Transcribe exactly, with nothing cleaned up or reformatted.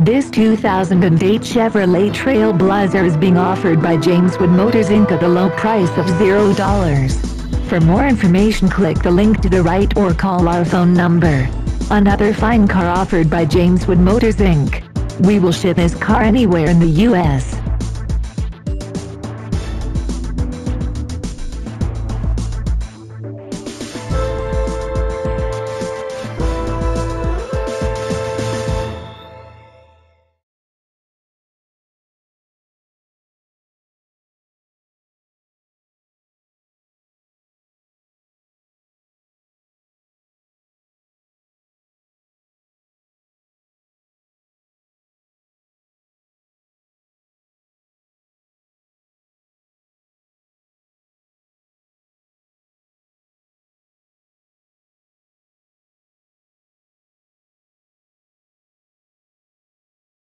This two thousand eight Chevrolet Trailblazer is being offered by Jameswood Motors Incorporated at the low price of zero dollars. For more information, click the link to the right or call our phone number. Another fine car offered by Jameswood Motors Incorporated. We will ship this car anywhere in the U S